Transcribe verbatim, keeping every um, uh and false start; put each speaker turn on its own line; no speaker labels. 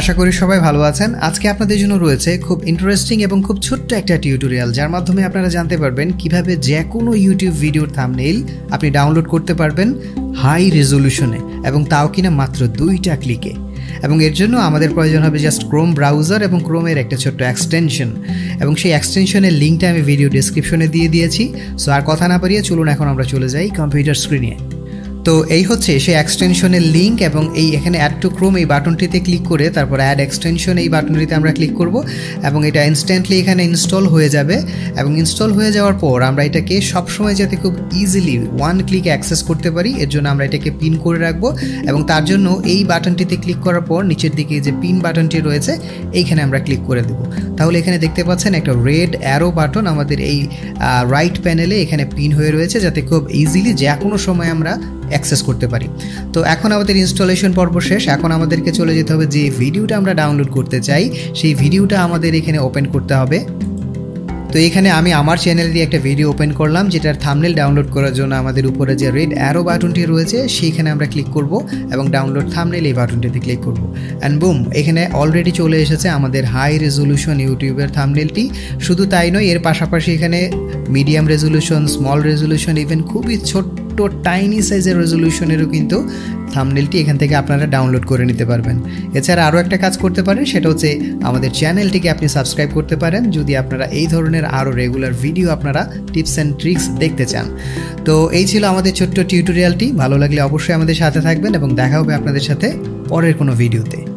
আশা করি সবাই ভালো আছেন। আজকে আপনাদের জন্য রয়েছে খুব ইন্টারেস্টিং এবং খুব ছোট্ট একটা টিউটোরিয়াল, যার মাধ্যমে আপনারা জানতে পারবেন কিভাবে যে কোনো ইউটিউব ভিডিওর থাম্বনেইল আপনি ডাউনলোড করতে পারবেন হাই রেজলিউশনে, এবং তাও কিনা মাত্র দুইটা ক্লিকে। এবং এর জন্য আমাদের প্রয়োজন হবে জাস্ট ক্রোম ব্রাউজার এবং ক্রোমের একটা ছোট্ট এক্সটেনশন, এবং সেই এক্সটেনশনের লিঙ্কটা আমি ভিডিও ডেসক্রিপশনে দিয়ে দিয়েছি। সো আর কথা না পারিয়ে চলুন এখন আমরা চলে যাই কম্পিউটার স্ক্রিনে। তো এই হচ্ছে সেই এক্সটেনশনের লিঙ্ক, এবং এই এখানে অ্যাড টু ক্রোম এই বাটনটিতে ক্লিক করে তারপর অ্যাড এক্সটেনশন এই বাটনটিতে আমরা ক্লিক করব, এবং এটা ইনস্ট্যান্টলি এখানে ইনস্টল হয়ে যাবে। এবং ইনস্টল হয়ে যাওয়ার পর আমরা এটাকে সবসময় যাতে খুব ইজিলি ওয়ান ক্লিকে অ্যাক্সেস করতে পারি, এর জন্য আমরা এটাকে পিন করে রাখবো। এবং তার জন্য এই বাটনটিতে ক্লিক করার পর নিচের দিকে যে পিন বাটনটি রয়েছে এইখানে আমরা ক্লিক করে দেব। তাহলে এখানে দেখতে পাচ্ছেন একটা রেড অ্যারো বাটন আমাদের এই রাইট প্যানেলে এখানে পিন হয়ে রয়েছে, যাতে খুব ইজিলি যে কোনো সময় আমরা অ্যাক্সেস করতে পারি। তো এখন আমাদের ইনস্টলেশন পর্ব শেষ। এখন আমাদেরকে চলে যেতে হবে যে ভিডিওটা আমরা ডাউনলোড করতে চাই সেই ভিডিওটা আমাদের এখানে ওপেন করতে হবে। তো এখানে আমি আমার চ্যানেলেরই একটা ভিডিও ওপেন করলাম, যেটার থাম্বনেল ডাউনলোড করার জন্য আমাদের উপরে যে রেড অ্যারো বাটনটি রয়েছে সেইখানে আমরা ক্লিক করব এবং ডাউনলোড থাম্বনেল এই বাটনটিতে ক্লিক করব, অ্যান্ড বুম, এখানে অলরেডি চলে এসেছে আমাদের হাই রেজলিউশন ইউটিউবের থাম্বনেলটি। শুধু তাই নয়, এর পাশাপাশি এখানে medium resolution, small resolution, even খুবই ছোট্ট টাইনি সাইজের রেজলিউশনেরও কিন্তু থাম্বনেলটি এখান থেকে আপনারা ডাউনলোড করে নিতে পারবেন। এছাড়া আরও একটা কাজ করতে পারেন, সেটা হচ্ছে আমাদের চ্যানেলটিকে আপনি সাবস্ক্রাইব করতে পারেন যদি আপনারা এই ধরনের আরও রেগুলার ভিডিও আপনারা টিপস অ্যান্ড ট্রিক্স দেখতে চান। তো এই ছিল আমাদের ছোট্ট টিউটোরিয়ালটি। ভালো লাগলে অবশ্যই আমাদের সাথে থাকবেন এবং দেখা হবে আপনাদের সাথে পরের কোনো ভিডিওতে।